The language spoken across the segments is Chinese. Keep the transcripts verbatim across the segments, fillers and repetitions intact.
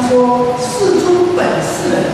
说世尊本是人，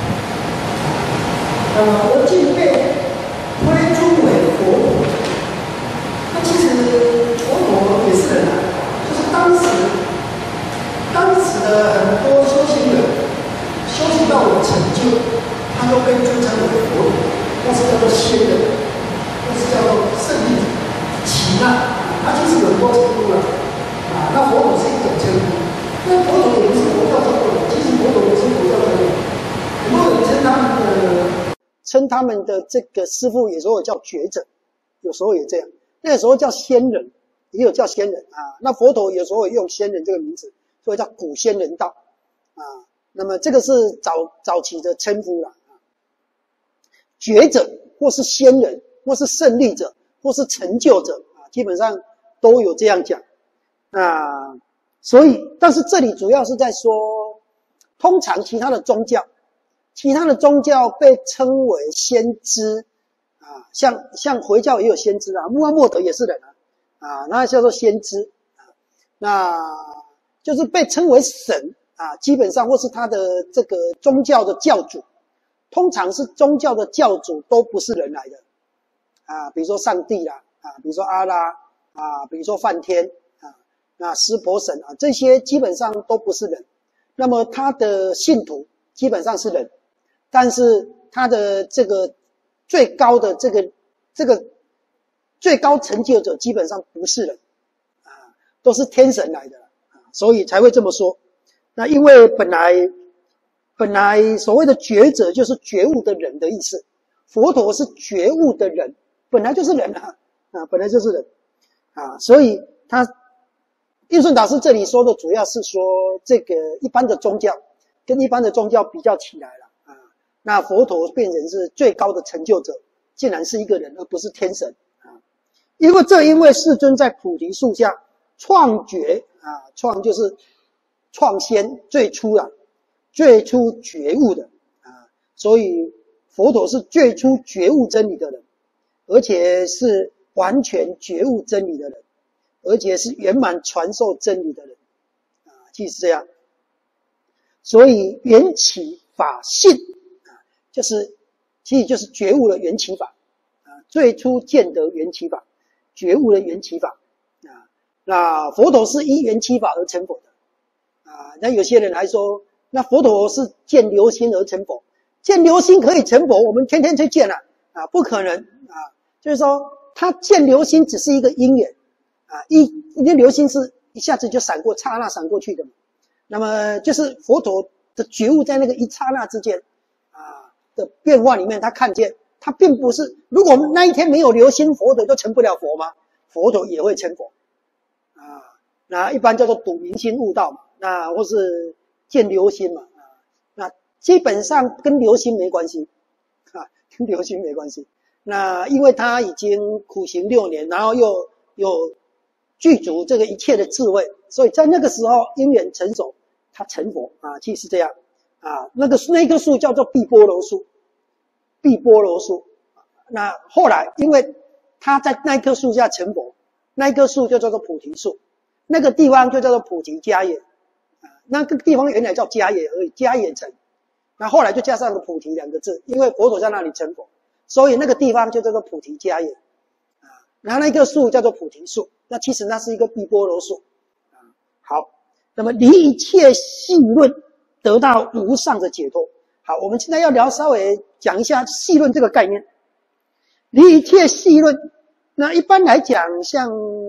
呃，而竟被推尊为佛陀。那其实佛陀也是人啊，就是当时当时的很多修行人修行到有成就，他都被尊称为佛陀，那是叫做仙人，那是叫做圣力者、耆那，他其实有很多程度了啊。那佛陀是一种称呼。那佛陀也不是佛教中的人，其实佛陀不是佛教中的人。很多人称他们的称他们的这个师父，有时候叫觉者，有时候也这样。那个时候叫仙人，也有叫仙人啊。那佛陀有时候也用仙人这个名字，所以叫古仙人道啊。那么这个是早早期的称呼了啊。觉者或是仙人，或是胜利者，或是成就者啊，基本上都有这样讲啊。所以，但是这里主要是在说，通常其他的宗教，其他的宗教被称为先知啊，像像回教也有先知啊，穆罕默德也是人啊，啊，那叫做先知啊，那就是被称为神啊，基本上或是他的这个宗教的教主，通常是宗教的教主都不是人来的啊，比如说上帝啦，啊，比如说阿拉啊，比如说梵天。啊，湿婆神啊，这些基本上都不是人。那么他的信徒基本上是人，但是他的这个最高的这个这个最高成就者基本上不是人啊，都是天神来的啊，所以才会这么说。那因为本来本来所谓的觉者就是觉悟的人的意思，佛陀是觉悟的人，本来就是人啊，啊，本来就是人啊，所以他。印顺导师这里说的主要是说，这个一般的宗教跟一般的宗教比较起来了啊，那佛陀变成是最高的成就者，竟然是一个人，而不是天神啊。因为这因为世尊在菩提树下创觉啊，创就是创先最初啊，最初觉悟的啊，所以佛陀是最初觉悟真理的人，而且是完全觉悟真理的人。而且是圆满传授真理的人啊，即是这样。所以缘起法性啊，就是其实就是觉悟了缘起法啊，最初见得缘起法，觉悟了缘起法啊。那佛陀是依缘起法而成佛的啊。那有些人还说，那佛陀是见流心而成佛，见流心可以成佛，我们天天去见啊啊，不可能啊。就是说，他见流心只是一个因缘。啊，一因为流星是一下子就闪过，刹那闪过去的嘛。那么就是佛陀的觉悟在那个一刹那之间啊的变化里面，他看见他并不是，如果那一天没有流星，佛陀就成不了佛吗？佛陀也会成佛啊。那一般叫做睹明星悟道嘛，那或是见流星嘛啊。那基本上跟流星没关系啊，跟流星没关系。那因为他已经苦行六年，然后又有具足这个一切的智慧，所以在那个时候因缘成熟，他成佛啊，其实是这样啊。那个那棵树叫做碧波罗树，碧波罗树。那后来因为他在那棵树下成佛，那棵树就叫做菩提树，那个地方就叫做菩提迦叶啊。那个地方原来叫迦叶而已，迦叶城，那后来就加上了菩提两个字，因为佛陀在那里成佛，所以那个地方就叫做菩提迦叶啊。然后那棵树叫做菩提树。那其实那是一个碧波罗树啊。好，那么离一切细论得到无上的解脱。好，我们现在要聊稍微讲一下细论这个概念。离一切细论，那一般来讲，像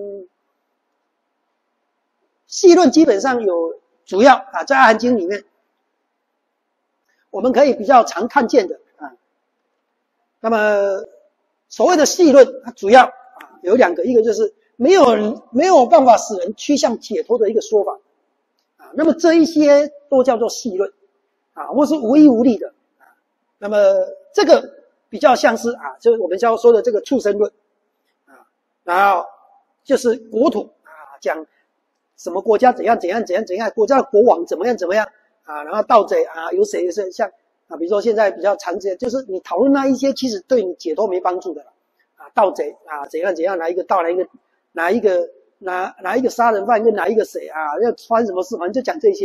细论基本上有主要啊，在阿含经里面，我们可以比较常看见的啊。那么所谓的细论，它主要啊有两个，一个就是没有没有办法使人趋向解脱的一个说法啊，那么这一些都叫做细论啊，或是无依无力的啊。那么这个比较像是啊，就是我们要说的这个畜生论啊，然后就是国土啊，讲什么国家怎样怎样怎样怎样，国家的国王怎么样怎么样啊，然后盗贼啊，有谁是像啊，比如说现在比较常见，就是你讨论那一些其实对你解脱没帮助的啊，盗贼啊，怎样怎样，哪一个盗，哪一个哪一个哪哪一个杀人犯跟哪一个谁啊，要穿什么事，反正就讲这些。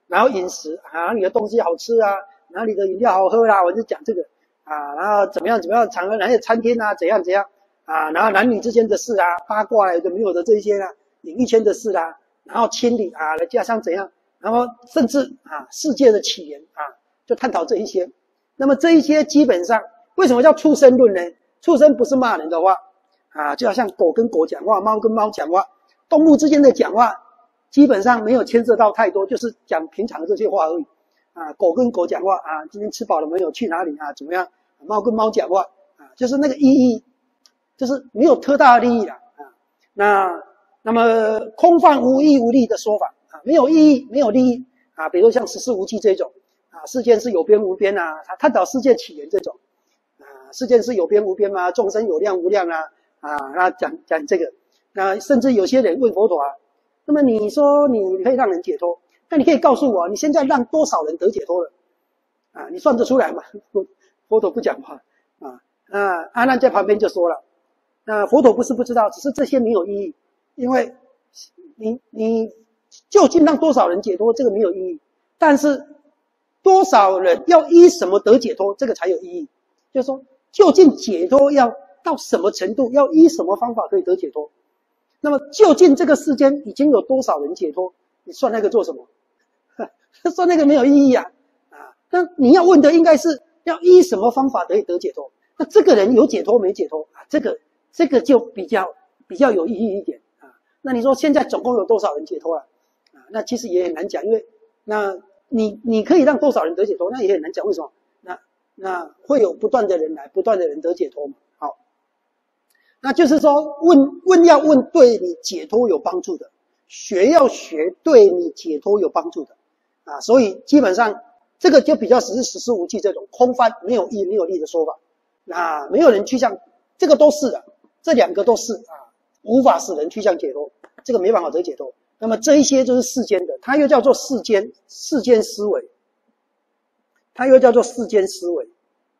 然后饮食啊，哪里的东西好吃啊，哪里的饮料好喝啦，我就讲这个啊，然后怎么样怎么样，场合哪些餐厅啊，怎样怎样啊，然后男女之间的事啊，八卦有的没有的这一些啊，演艺圈的事啊，然后清理啊，再加上怎样，然后甚至啊世界的起源啊，就探讨这一些。那么这一些基本上为什么叫畜生论呢？畜生不是骂人的话啊，就好像狗跟狗讲话，猫跟猫讲话，动物之间的讲话基本上没有牵涉到太多，就是讲平常的这些话而已啊。狗跟狗讲话啊，今天吃饱了没有？去哪里啊？怎么样？猫跟猫讲话啊，就是那个意义，就是没有特大的利益啦啊。那那么空泛无义无利的说法啊，没有意义，没有利益啊，比如像十四无忌这种啊，世间是有边无边啊，他探讨世界起源这种啊，世间是有边无边吗？众生有量无量啊啊，那讲讲这个，那甚至有些人问佛陀啊。那么你说你可以让人解脱，那你可以告诉我，你现在让多少人得解脱了？啊，你算得出来吗？佛陀不讲话啊。那阿难在旁边就说了，那佛陀不是不知道，只是这些没有意义，因为你你究竟让多少人解脱，这个没有意义。但是多少人要依什么得解脱，这个才有意义。就是说，究竟解脱要到什么程度，要依什么方法可以得解脱？那么究竟这个世间已经有多少人解脱？你算那个做什么？算那个没有意义啊！啊，那你要问的应该是要依什么方法可以得解脱？那这个人有解脱没解脱啊？这个这个就比较比较有意义一点啊。那你说现在总共有多少人解脱了？啊，那其实也很难讲，因为那你你可以让多少人得解脱，那也很难讲。为什么？那那会有不断的人来，不断的人得解脱嘛。好。那就是说，问问要问对你解脱有帮助的，学要学对你解脱有帮助的，啊，所以基本上这个就比较只是十四无忌这种空泛没有义没有利的说法，啊，没有人趋向，这个都是的，这两个都是啊，无法使人趋向解脱，这个没办法得解脱。那么这一些就是世间的，它又叫做世间世间思维，它又叫做世间思维。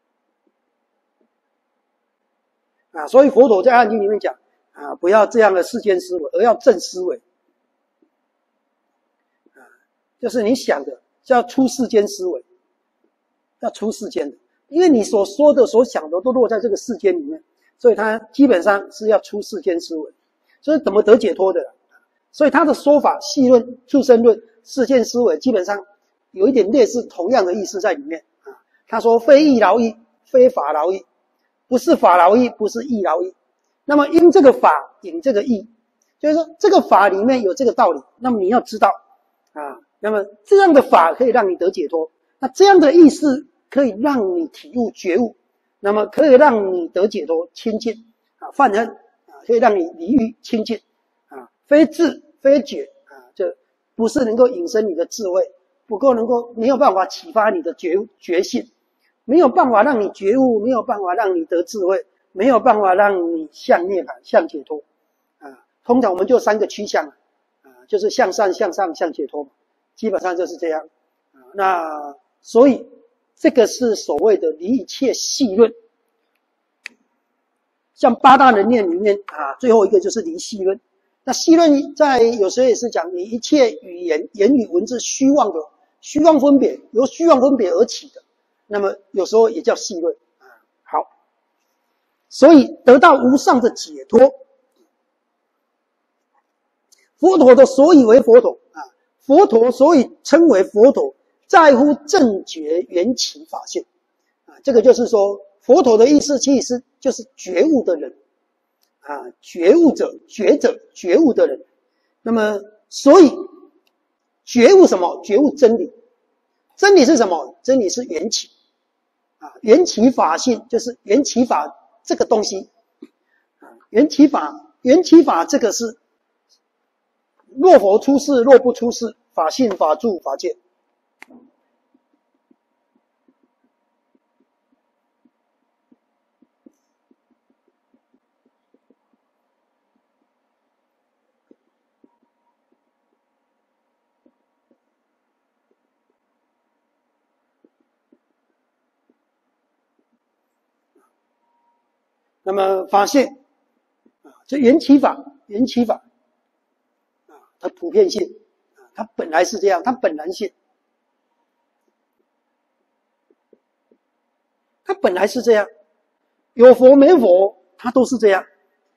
啊，所以佛陀在《阿难经》里面讲啊，不要这样的世间思维，而要正思维。啊，就是你想的是要出世间思维，要出世间的，因为你所说的、所想的都落在这个世间里面，所以他基本上是要出世间思维。所以怎么得解脱的？所以他的说法，细论、畜生论、世间思维，基本上有一点类似同样的意思在里面啊。他说：非义劳义，非法劳义。不是法劳义，不是义劳义。那么因这个法引这个义，就是说这个法里面有这个道理，那么你要知道啊，那么这样的法可以让你得解脱，那这样的意思可以让你体悟觉悟，那么可以让你得解脱清净啊，犯恨啊，可以让你离欲清净啊，非智非觉啊，这不是能够引申你的智慧，不够能够没有办法启发你的觉觉性。没有办法让你觉悟，没有办法让你得智慧，没有办法让你向涅槃、向解脱啊。通常我们就三个趋向啊，就是向善、向上、向解脱，基本上就是这样啊。那所以这个是所谓的离一切细论，像八大人念里面啊，最后一个就是离细论。那细论在有时候也是讲你一切语言、言语、文字虚妄的虚妄分别，由虚妄分别而起的。那么有时候也叫细论啊。好，所以得到无上的解脱，佛陀的所以为佛陀啊，佛陀所以称为佛陀，在乎正觉缘起法性啊。这个就是说，佛陀的意思其实就是觉悟的人啊，觉悟者、觉者、觉悟的人。那么，所以觉悟什么？觉悟真理。真理是什么？真理是缘起。啊，缘起法性就是缘起法这个东西啊，缘起法，缘起法这个是若佛出世，若不出世，法性、法住、法界。那么法性啊，这缘起法，缘起法啊，它普遍性啊，它本来是这样，它本然性它本来是这样，有佛没佛，它都是这样。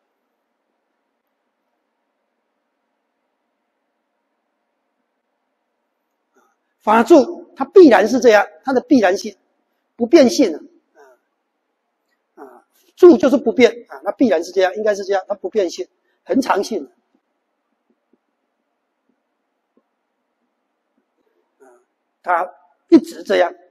法住它必然是这样，它的必然性、不变性啊，啊，住就是不变啊，那必然是这样，应该是这样，它不变性，恒常性。啊，它一直这样。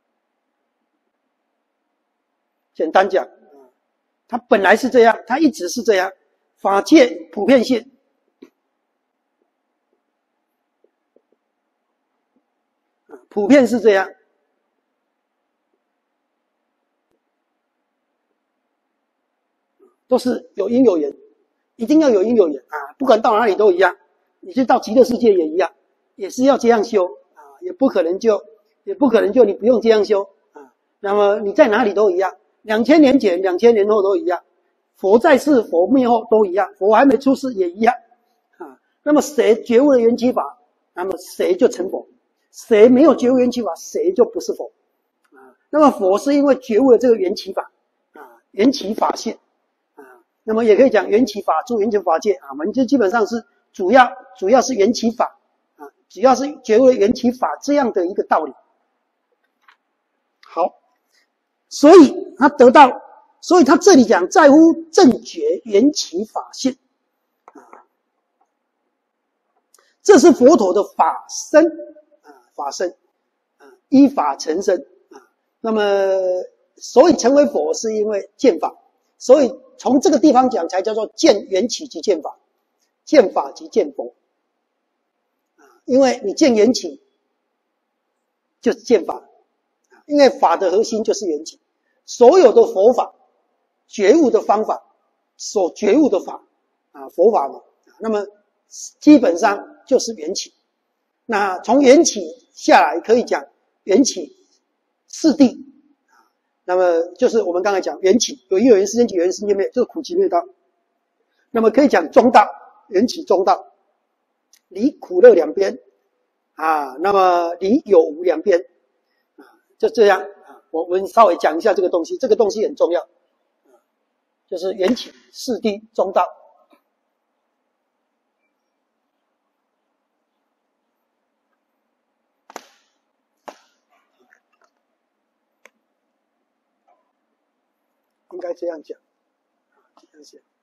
简单讲，它本来是这样，它一直是这样，法界普遍性。普遍是这样，都是有因有缘，一定要有因有缘啊！不管到哪里都一样，你就到极乐世界也一样，也是要这样修啊，也不可能就也不可能就你不用这样修啊。那么你在哪里都一样，两千年前、两千年后都一样，佛在世、佛灭后都一样，佛还没出世也一样啊。那么谁觉悟了缘起法，那么谁就成佛。谁没有觉悟缘起法，谁就不是佛啊。那么佛是因为觉悟了这个缘起法啊，缘起法性啊。那么也可以讲缘起法住、缘起法界啊。我们就基本上是主要主要是缘起法啊，主要是觉悟了缘起法这样的一个道理。好，所以他得到，所以他这里讲在乎正觉缘起法性啊，这是佛陀的法身。法身啊，依法成身啊。那么，所以成为佛是因为见法，所以从这个地方讲才叫做见缘起即见法，见法即见佛啊。因为你见缘起，就是见法，因为法的核心就是缘起，所有的佛法、觉悟的方法、所觉悟的法啊，佛法嘛，那么基本上就是缘起。那从缘起下来，可以讲缘起四谛，那么就是我们刚才讲缘起有因有缘世间起，有缘世间灭，就是苦集灭道。那么可以讲中道，缘起中道，离苦乐两边啊，那么离有无两边啊，就这样啊。我们稍微讲一下这个东西，这个东西很重要，就是缘起四谛中道。应该这样讲，这样写。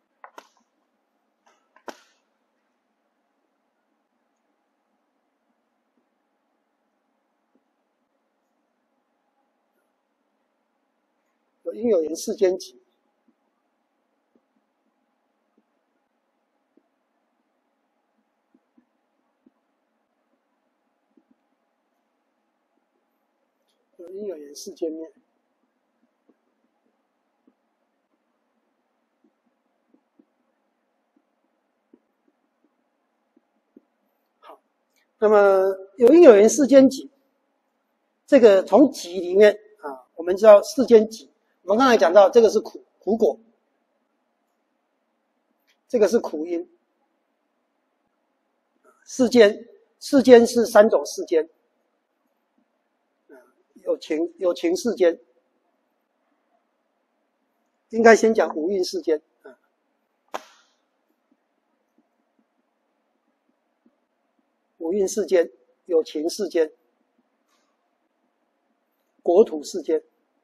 有因有缘世间起，有因有缘世间灭。那么有因有缘世间集，这个从集里面啊，我们知道世间集，我们刚才讲到这个是苦苦果，这个是苦因。世间世间是三种世间，有情有情世间，应该先讲五蕴世间啊。五蕴世间、有情世间、国土世间。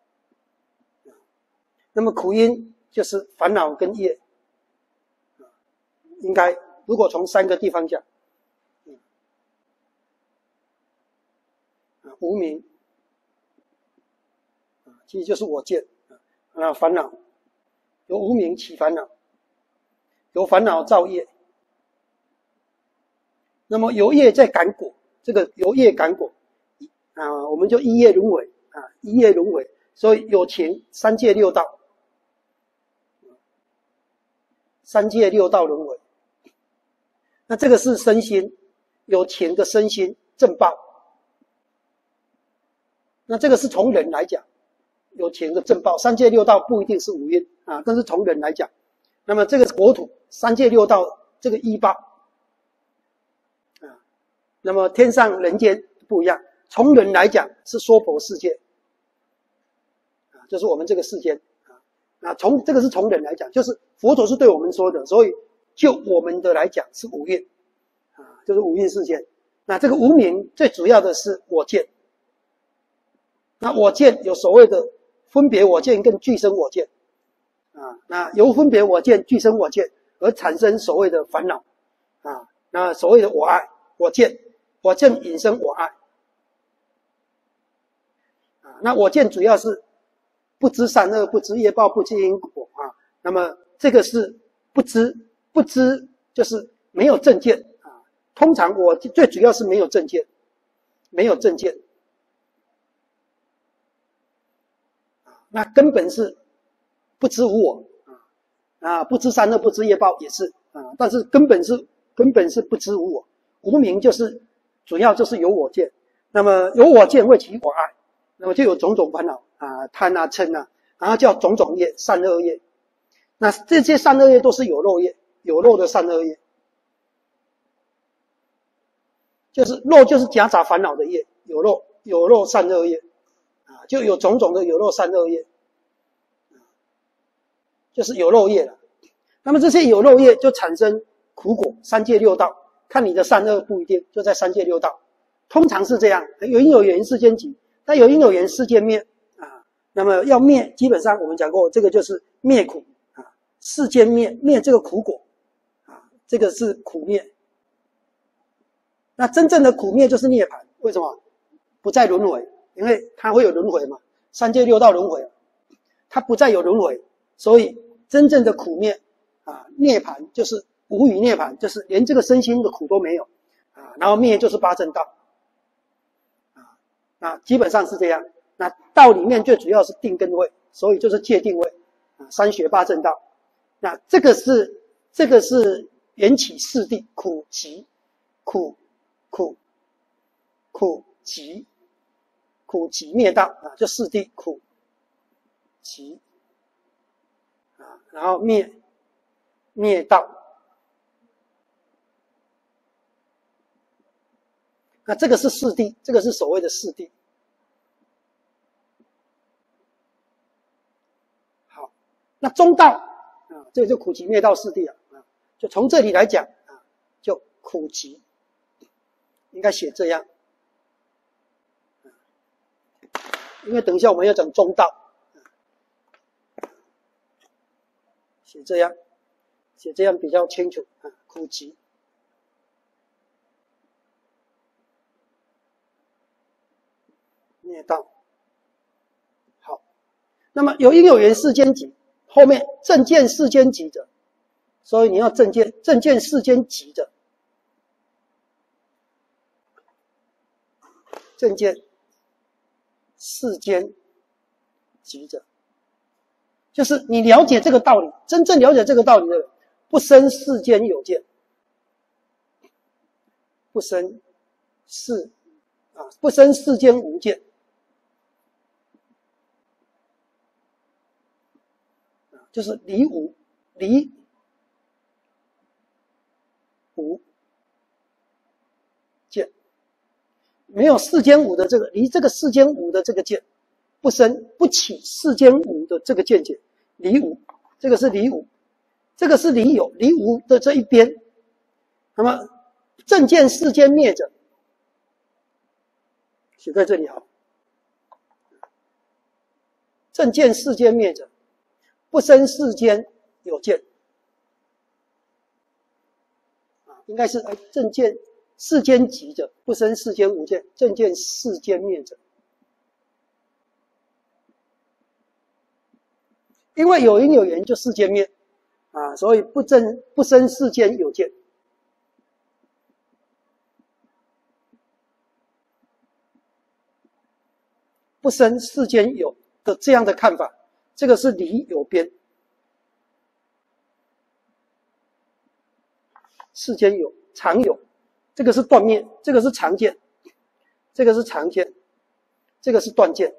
那么苦因就是烦恼跟业，应该如果从三个地方讲，无明，其实就是我见啊，烦恼由无明起烦恼，由烦恼造业。那么由业再感果，这个由业感果啊，我们就一业轮回啊，一业轮回，所以有情三界六道，三界六道轮回。那这个是身心，有情的身心正报。那这个是从人来讲，有情的正报，三界六道不一定是五蕴啊，但是从人来讲，那么这个国土三界六道这个依报。那么天上人间不一样，从人来讲是娑婆世界， 就是我们这个世间啊。那从这个是从人来讲，就是佛陀是对我们说的，所以就我们的来讲是五蕴啊，就是五蕴世间。那这个无明最主要的是我见。那我见有所谓的分别我见跟俱生我见啊，那由分别我见、俱生我见而产生所谓的烦恼啊，那所谓的我爱、我见、我见引生我爱啊，那我见主要是不知善恶、不知业报、不知因果啊，那么这个是不知，不知就是没有正见啊，通常我最主要是没有正见，没有正见。那根本是不知无我啊，啊，不知善恶，不知业报也是啊，但是根本是根本是不知无我，无明就是主要就是有我见，那么有我见会起我爱，那么就有种种烦恼啊，贪啊嗔啊，然后叫种种业，善恶业，那这些善恶业都是有漏业，有漏的善恶业，就是漏就是夹杂烦恼的业，有漏有漏善恶业。啊，就有种种的有漏善恶业，就是有漏业了。那么这些有漏业就产生苦果，三界六道，看你的善恶不一定，就在三界六道。通常是这样，有因有缘世间集，但有因有缘世间灭啊。那么要灭，基本上我们讲过，这个就是灭苦啊，世间灭灭这个苦果啊，这个是苦灭。那真正的苦灭就是涅槃，为什么？不再轮回。因为它会有轮回嘛，三界六道轮回，它不再有轮回，所以真正的苦灭啊，涅槃就是无余涅槃，就是连这个身心的苦都没有啊，然后灭就是八正道啊，那基本上是这样。那道里面最主要是定跟位，所以就是界定位啊，三学八正道。那这个是这个是缘起四谛，苦集，苦苦苦集。苦集灭道啊，就四谛苦集啊，然后灭灭道。那这个是四谛，这个是所谓的四谛。好，那中道啊，这个就苦集灭道四谛啊，啊，就从这里来讲啊，就苦集，应该写这样。因为等一下我们要讲中道，写这样，写这样比较清楚啊。苦集，灭道。好，那么有因有缘世间集，后面正见世间集者，所以你要正见正见世间集者，正见。世间集者，就是你了解这个道理，真正了解这个道理的人，不生世间有见，不生世啊，不生世间无见啊，就是离无离无见。没有世间五的这个离这个世间五的这个见，不生不起世间五的这个见解，离无，这个是离无，这个是离有，离无的这一边。那么正见世间灭者，写在这里好。正见世间灭者，不生世间有见啊，应该是哎正见。世间集者，不生世间无见，正见世间灭者。因为有因有缘就世间灭啊，所以不正不生世间有见。不生世间有的这样的看法，这个是离有边。世间有常有。这个是断灭，这个是常见，这个是常见，这个是断见。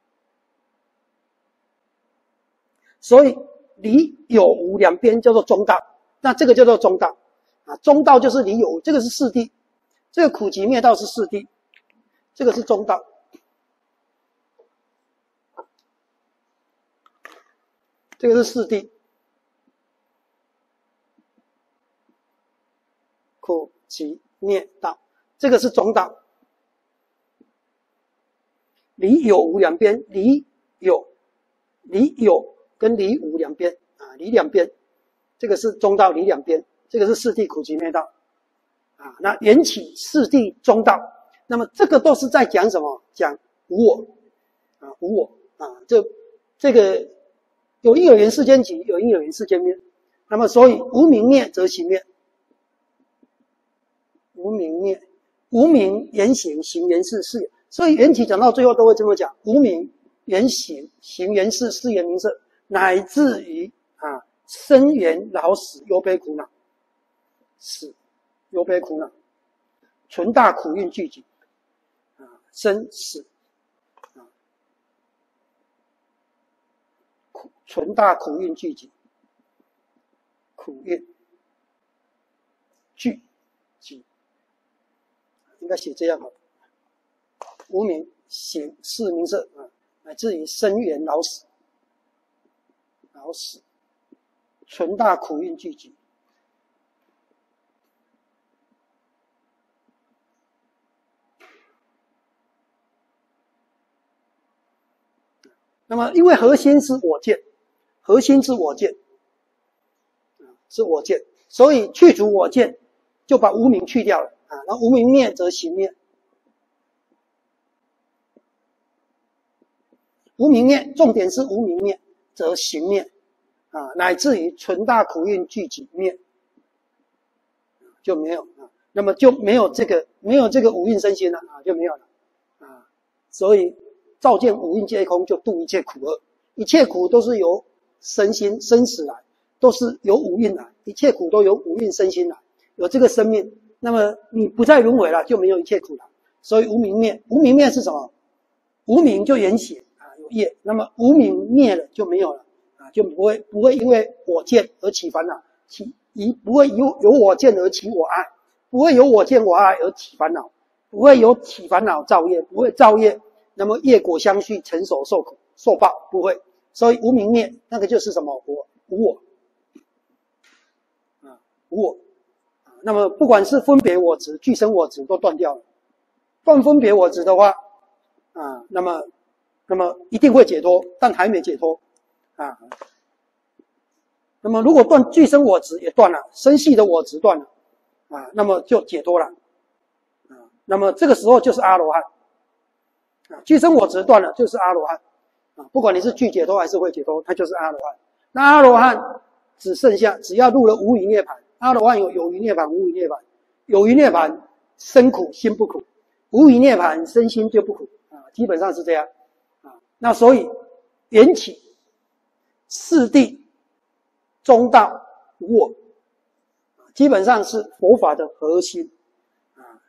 所以离有无两边叫做中道，那这个叫做中道啊，中道就是离有无，这个是四谛，这个苦集灭道是四谛，这个是中道。 这个是四谛，苦集灭道，这个是中道。离有无两边，离有离有跟离无两边啊，离两边，这个是中道，离两边，这个是四谛苦集灭道啊。那缘起四谛中道，那么这个都是在讲什么？讲无我啊，无我啊，这这个有因有缘世间起，有因有缘世间灭。那么所以无明灭则行灭，无明灭，无明缘行，行缘事，事也。所以缘起讲到最后都会这么讲：无明缘行，行缘事，事缘名色，乃至于啊生缘老死忧悲苦恼，死忧悲苦恼，存大苦运聚集啊，生死啊，苦存大苦运聚集，苦运聚集，应该写这样好。无明行识名色啊，乃至于生缘老死，老死，存大苦运聚集。那么，因为核心是我见，核心是我见，是我见，所以去除我见，就把无明去掉了啊。然后无明灭则行灭。无明灭，重点是无明灭，则行灭，啊，乃至于存大苦运聚集灭，就没有啊，那么就没有这个没有这个五蕴身心了啊，就没有了啊。所以照见五蕴皆空，就度一切苦厄，一切苦都是由身心生死来，都是由五蕴来，一切苦都由五蕴身心来，有这个生命，那么你不再轮回了，就没有一切苦了。所以无明灭，无明灭是什么？无明就缘起。业，那么无明灭了就没有了啊，就不会不会因为我见而起烦恼，起以不会由由我见而起我爱，不会由我见我爱而起烦恼，不会由起烦恼造业，不会造业，那么业果相续，成熟受苦受报，不会。所以无明灭那个就是什么？我无我啊，无我啊。那么不管是分别我执、俱生我执都断掉了。断分别我执的话啊，那么。那么一定会解脱，但还没解脱啊。那么如果断俱生我执也断了，生系的我执断了啊，那么就解脱了啊。那么这个时候就是阿罗汉啊，俱生我执断了就是阿罗汉啊。不管你是具解脱还是会解脱，它就是阿罗汉。那阿罗汉只剩下只要入了无余涅槃，阿罗汉有有余涅槃、无余涅槃，有余涅槃身苦心不苦，无余涅槃身心就不苦啊，基本上是这样。那所以缘起四谛中道无我，基本上是佛法的核心啊。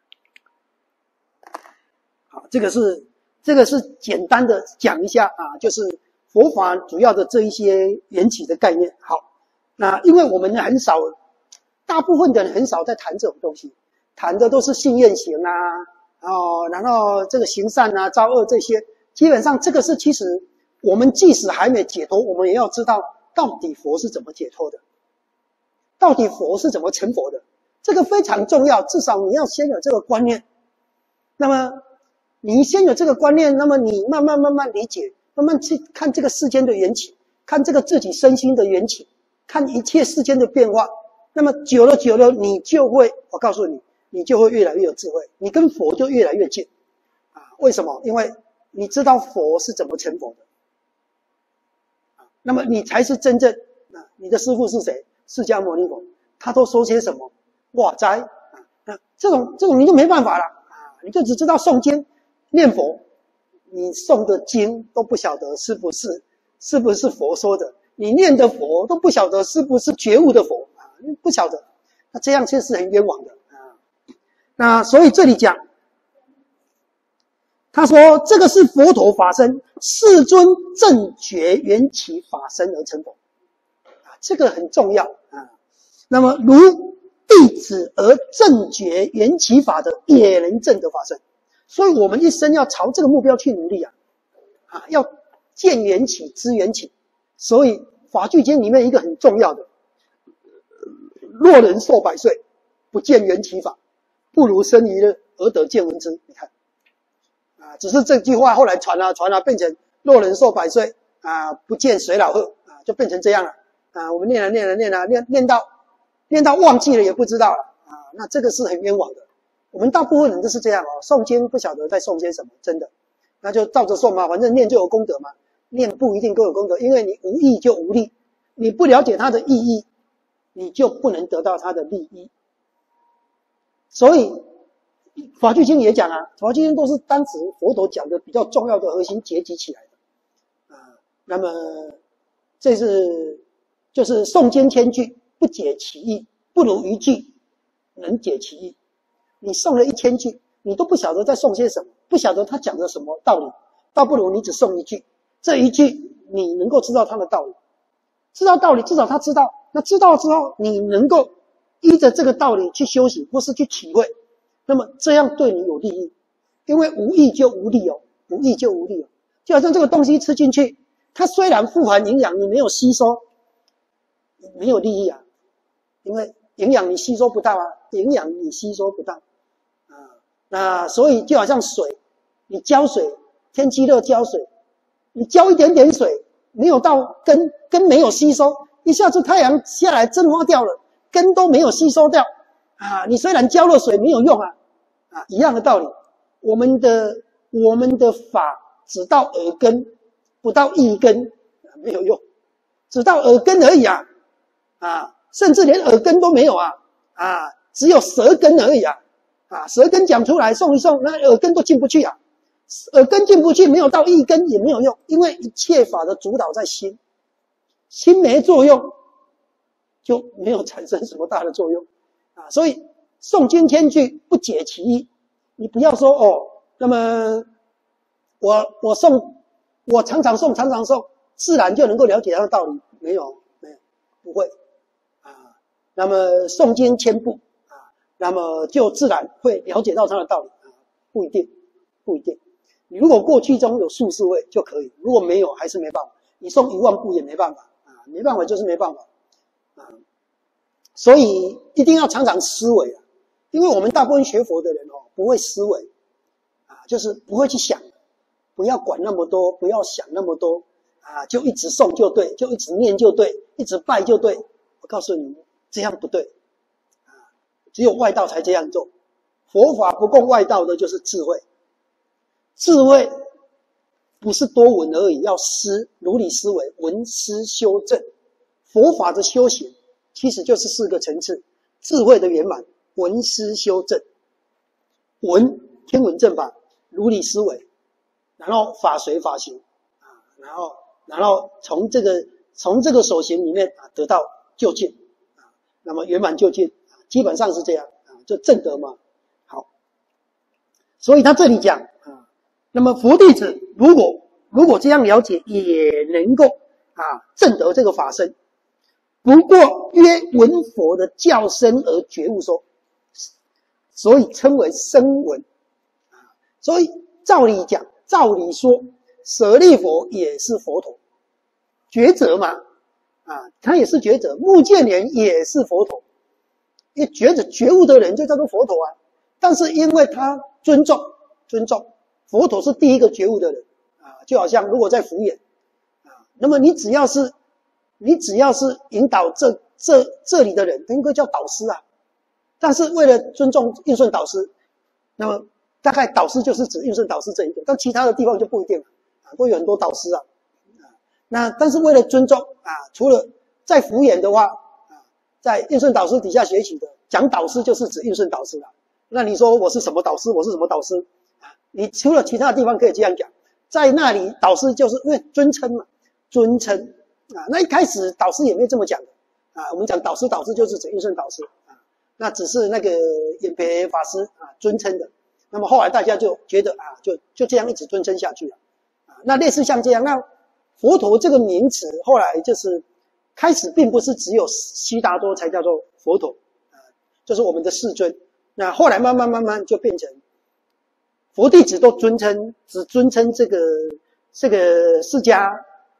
好，这个是这个是简单的讲一下啊，就是佛法主要的这一些缘起的概念。好，那因为我们很少，大部分的人很少在谈这种东西，谈的都是信愿行啊，哦，然后这个行善啊、造恶这些。基本上这个是其实我们即使还没解脱，我们也要知道到底佛是怎么解脱的，到底佛是怎么成佛的，这个非常重要，至少你要先有这个观念。那么你先有这个观念，那么你慢慢慢慢理解，慢慢去看这个世间的缘起，看这个自己身心的缘起，看一切世间的变化，那么久了久了你就会，我告诉你，你就会越来越有智慧，你跟佛就越来越近啊。为什么？因为你知道佛是怎么成佛的，那么你才是真正啊。你的师父是谁？释迦牟尼佛，他都说些什么？哇哉啊！这种这种你就没办法了啊！你就只知道诵经念佛，你诵的经都不晓得是不是是不是佛说的，你念的佛都不晓得是不是觉悟的佛啊，不晓得，那这样确实很冤枉的啊。那所以这里讲。他说这个是佛陀法身，世尊正觉缘起法身而成佛啊，这个很重要啊。那么如弟子而正觉缘起法的也能证得法身，所以我们一生要朝这个目标去努力啊啊，要见缘起知缘起。所以法句经里面一个很重要的，若人寿百岁，不见缘起法，不如生于乐而得见闻之。你看，啊，只是这句话后来传啊传啊，变成若人寿百岁啊，不见水老鹤啊，就变成这样了啊。我们念了念了念了念念到念到忘记了也不知道了啊。那这个是很冤枉的。我们大部分人都是这样哦，诵经不晓得在诵些什么，真的，那就照着诵嘛，反正念就有功德嘛。念不一定都有功德，因为你无益就无利，你不了解它的意义，你就不能得到它的利益。所以法句经也讲啊，法句经都是当时佛陀讲的比较重要的核心结集起来的啊。那么这是就是诵经千句，不解其意，不如一句能解其意。你诵了一千句，你都不晓得在诵些什么，不晓得他讲的什么道理，倒不如你只诵一句，这一句你能够知道他的道理，知道道理至少他知道，那知道之后你能够依着这个道理去修行，不是去体会，那么这样对你有利益，因为无益就无利哦，无益就无利哦。就好像这个东西吃进去，它虽然富含营养，你没有吸收，没有利益啊，因为营养你吸收不到啊，营养你吸收不到啊。那所以就好像水，你浇水，天气热浇水，你浇一点点水，没有到根，根没有吸收，一下子太阳下来蒸发掉了，根都没有吸收掉啊。你虽然浇了水没有用啊，啊，一样的道理，我们的我们的法只到耳根，不到意根，没有用，只到耳根而已啊，啊，甚至连耳根都没有啊，啊，只有舌根而已啊，啊，舌根讲出来诵一诵，那耳根都进不去啊，耳根进不去，没有到意根也没有用，因为一切法的主导在心，心没作用，就没有产生什么大的作用啊。所以诵经千句不解其意，你不要说哦，那么我我诵我常常诵常常诵，自然就能够了解它的道理，没有没有不会啊。那么诵经千部啊，那么就自然会了解到它的道理啊，不一定不一定。你如果过去中有数士位就可以，如果没有还是没办法。你诵一万部也没办法啊，没办法就是没办法啊。所以一定要常常思维啊，因为我们大部分学佛的人哦，不会思维啊，就是不会去想，不要管那么多，不要想那么多啊，就一直诵就对，就一直念就对，一直拜就对。我告诉你，这样不对啊，只有外道才这样做。佛法不共外道的就是智慧，智慧不是多闻而已，要思，如理思维，闻思修正。佛法的修行其实就是四个层次：智慧的圆满，闻思修正。闻听闻正法，如理思维，然后法随法行啊，然后然后从这个从这个所行里面啊得到究竟啊，那么圆满究竟啊，基本上是这样啊，就正德嘛。好，所以他这里讲啊，那么佛弟子如果如果这样了解，也能够啊证得这个法身。不过约闻佛的教声而觉悟说，所以称为声闻啊。所以照理讲，照理说，舍利佛也是佛陀，觉者嘛啊，他也是觉者。目犍连也是佛陀，因为觉者觉悟的人就叫做佛陀啊。但是因为他尊重尊重佛陀是第一个觉悟的人啊，就好像如果在福眼啊，那么你只要是你只要是引导这这这里的人，应该叫导师啊。但是为了尊重印顺导师，那么大概导师就是指印顺导师这一个，但其他的地方就不一定了啊，都有很多导师啊。啊那但是为了尊重啊，除了在福眼的话啊，在印顺导师底下学习的，讲导师就是指印顺导师了。那你说我是什么导师？我是什么导师？啊，你除了其他的地方可以这样讲，在那里导师就是因为尊称嘛，尊称。啊，那一开始导师也没有这么讲的啊。我们讲导师，导师就是指印顺导师啊，那只是那个演培法师啊尊称的。那么后来大家就觉得啊，就就这样一直尊称下去了啊。那类似像这样，那佛陀这个名词后来就是开始并不是只有悉达多才叫做佛陀啊，就是我们的世尊。那后来慢慢慢慢就变成佛弟子都尊称，只尊称这个这个释迦。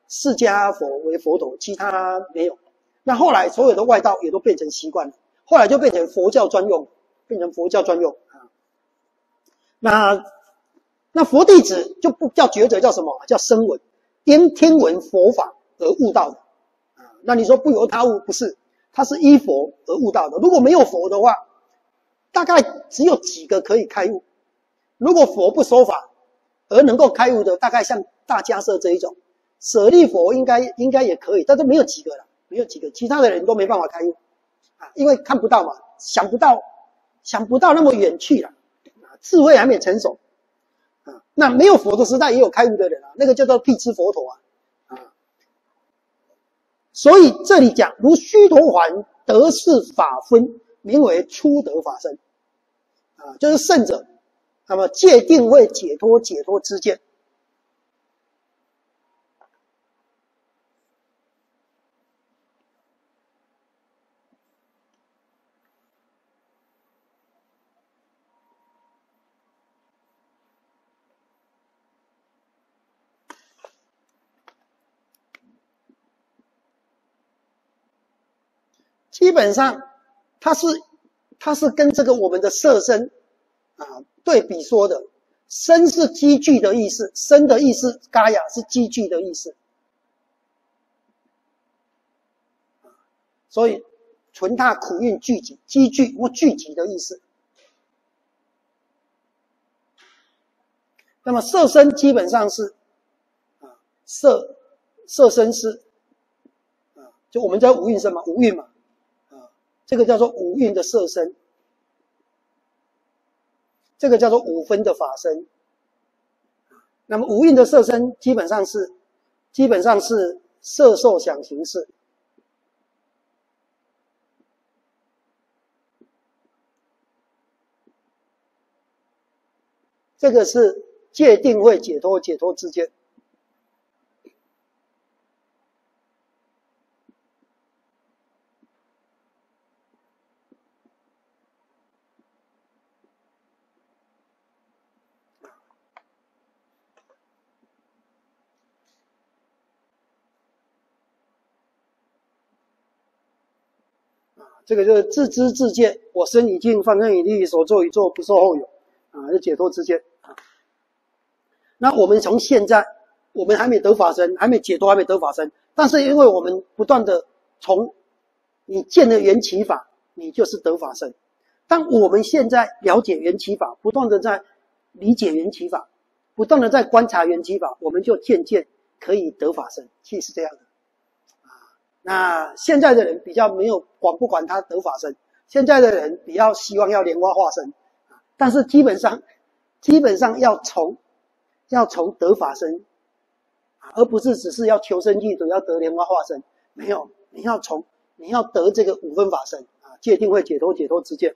释迦佛为佛陀，其他没有。那后来所有的外道也都变成习惯了，后来就变成佛教专用，变成佛教专用啊。那那佛弟子就不叫觉者，叫什么？叫声闻，因听闻佛法而悟道的啊。那你说不由他悟，不是，他是依佛而悟道的。如果没有佛的话，大概只有几个可以开悟。如果佛不说法而能够开悟的，大概像大迦叶这一种，舍利佛应该应该也可以，但是没有几个了，没有几个，其他的人都没办法开悟啊，因为看不到嘛，想不到，想不到那么远去了，啊，智慧还没成熟啊。那没有佛的时代也有开悟的人啊，那个叫做辟支佛陀啊，啊。所以这里讲，如须陀洹得是法分，名为初得法身啊，就是圣者。那么戒定慧解脱解脱之见，基本上它是它是跟这个我们的色身啊对比说的，身是积聚的意思，身的意思，嘎雅是积聚的意思，所以纯踏苦运聚集，积聚或聚集的意思。那么色身基本上是啊色色身是啊，就我们叫五蕴身嘛，五蕴嘛啊，这个叫做五蕴的色身。这个叫做五分的法身，那么五蕴的色身基本上是，基本上是色受想行识。这个是戒定慧解脱解脱之间。这个就是自知自见，我身已尽，方寸已立，所作已作，不受后有，啊，是解脱之见啊。那我们从现在，我们还没得法身，还没解脱，还没得法身，但是因为我们不断的从你见了缘起法，你就是得法身。当我们现在了解缘起法，不断的在理解缘起法，不断的在观察缘起法，我们就渐渐可以得法身，其实是这样的。那现在的人比较没有管不管他得法身，现在的人比较希望要莲花化身，但是基本上基本上要从要从得法身，而不是只是要求生净土要得莲花化身，没有，你要从你要得这个五分法身啊，戒定慧解脱解脱之见。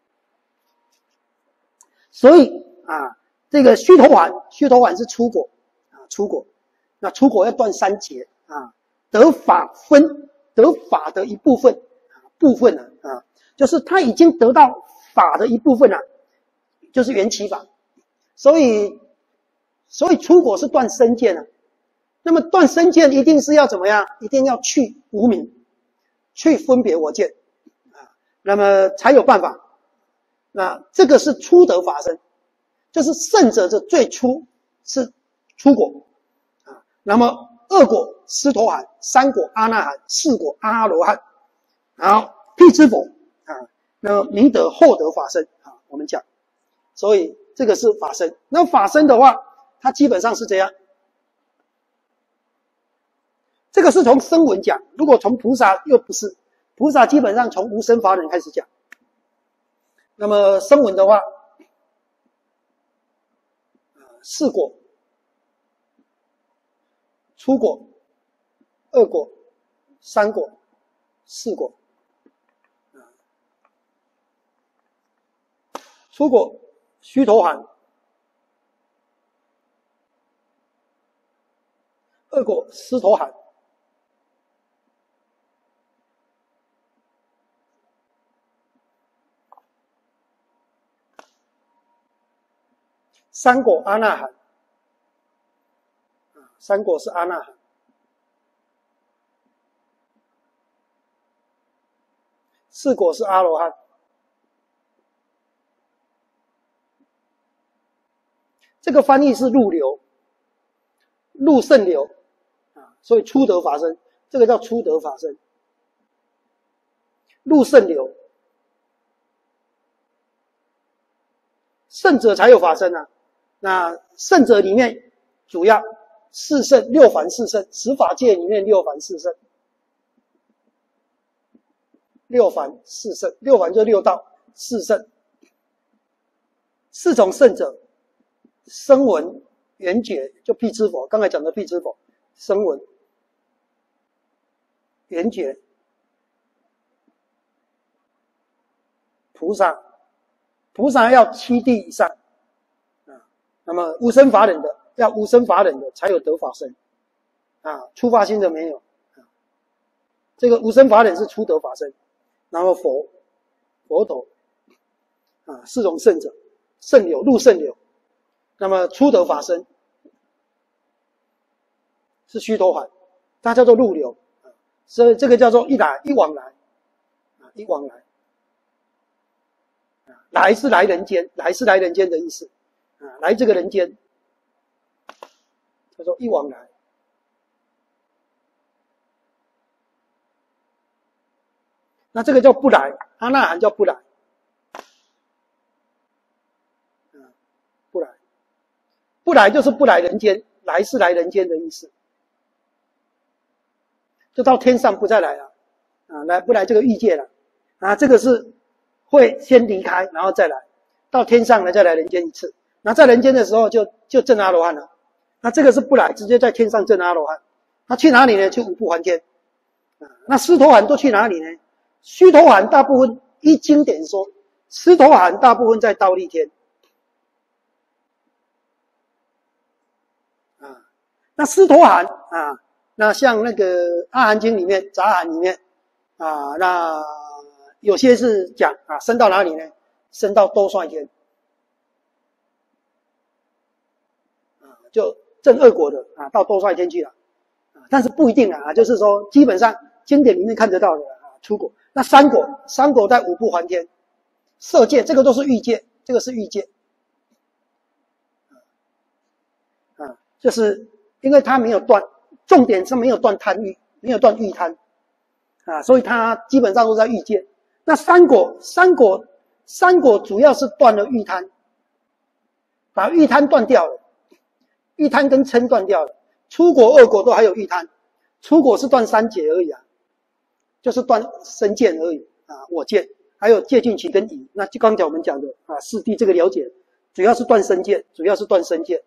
所以啊，这个须陀洹须陀洹是出果啊，出果，那出果要断三劫啊。得法分，得法的一部分，部分啊，啊，就是他已经得到法的一部分了，就是缘起法。所以，所以出果是断身见啊。那么断身见一定是要怎么样？一定要去无明，去分别我见啊，那么才有办法。那这个是初得法身，就是圣者的最初是出果啊，那么二果斯陀含，三果阿那含，四果阿罗汉，然后辟支佛啊，那么明德后得法身啊，我们讲，所以这个是法身。那法身的话，它基本上是这样，这个是从声闻讲，如果从菩萨又不是，菩萨基本上从无生法忍开始讲。那么声闻的话，四果。初果、二果、三果、四果。初果须陀洹，二果斯陀含，三果阿那含。三果是阿那含， 四果是阿罗汉。这个翻译是入流，入圣流啊，所以初得法身，这个叫初得法身，入圣流，圣者才有法身啊。那圣者里面主要四圣，六凡四圣，十法界里面六凡四圣，六凡四圣，六凡就六道，四圣，四种圣者。声闻、缘觉，就辟支佛，刚才讲的辟支佛，声闻、缘觉、菩萨，菩萨要七地以上啊。那么无生法忍的，要无生法忍的才有得法身啊，初发心的没有啊。这个无生法忍是初得法身，然后佛、佛陀啊，四种圣者，圣流、入圣流。那么初得法身是须陀洹，它叫做入流，所以这个叫做一来一往来，啊，一往来，来是来人间，来是来人间的意思，啊，来这个人间，叫做一往来。那这个叫不来，阿那含叫不来。不来就是不来人间，来是来人间的意思，就到天上不再来了，啊，来不来这个欲界了，啊，这个是会先离开，然后再来，到天上来再来人间一次，那在人间的时候就就证阿罗汉了，那这个是不来，直接在天上证阿罗汉，那去哪里呢？去五不还天，啊，那狮陀洹都去哪里呢？须陀洹大部分依经典说，狮陀洹大部分在忉利天。那狮陀洹啊，那像那个《阿含经》里面、《杂含》里面啊，那有些是讲啊，升到哪里呢？升到兜率天啊，就证二果的啊，到兜率天去了啊。但是不一定啊，就是说基本上经典里面看得到的啊，出果。那三果，三果在五不还天，色界，这个都是欲界，这个是欲界啊，就是。因为他没有断，重点是没有断贪欲，没有断欲贪，啊，所以他基本上都在欲界。那三果，三果，三果主要是断了欲贪，把欲贪断掉了，欲贪跟嗔断掉了。初果、二果都还有欲贪，初果是断三界而已啊，就是断身见而已啊，我见，还有戒禁起跟疑。那就刚才我们讲的啊，四谛这个了解，主要是断身见，主要是断身见。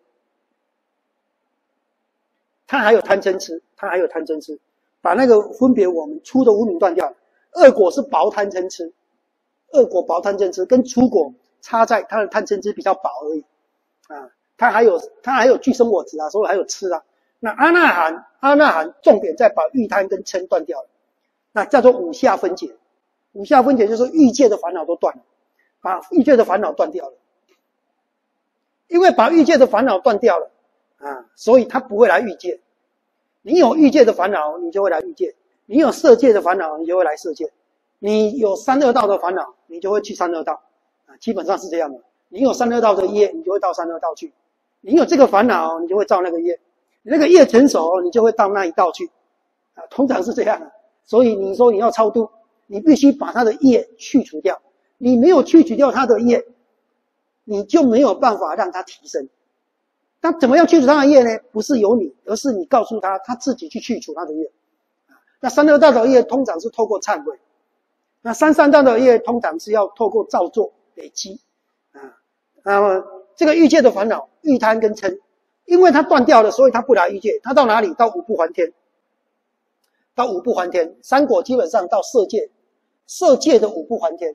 他还有贪嗔痴，他还有贪嗔痴，把那个分别我们初的无明断掉了。二果是薄贪嗔痴，二果薄贪嗔痴跟初果差在他的贪嗔痴比较薄而已啊。他还有他还有具生我执啊，所以还有痴啊。那阿那含阿那含重点在把欲贪跟嗔断掉了，那叫做五下分解。五下分解就是欲界的烦恼都断了，把欲界的烦恼断掉了。因为把欲界的烦恼断掉了。啊，所以他不会来欲界。你有欲界的烦恼，你就会来欲界；你有色界的烦恼，你就会来色界；你有三恶道的烦恼，你就会去三恶道。啊，基本上是这样的。你有三恶道的业，你就会到三恶道去；你有这个烦恼，你就会造那个业；你那个业成熟，你就会到那一道去。啊，通常是这样的。所以你说你要超度，你必须把他的业去除掉。你没有去除掉他的业，你就没有办法让他提升。那怎么样去除他的业呢？不是由你，而是你告诉他，他自己去去除他的业。那三恶道的业通常是透过忏悔，那三善道的业通常是要透过造作累积啊。那么这个欲界的烦恼，欲贪跟嗔，因为他断掉了，所以他不来欲界，他到哪里？到五不还天。到五不还天，三果基本上到色界，色界的五不还天，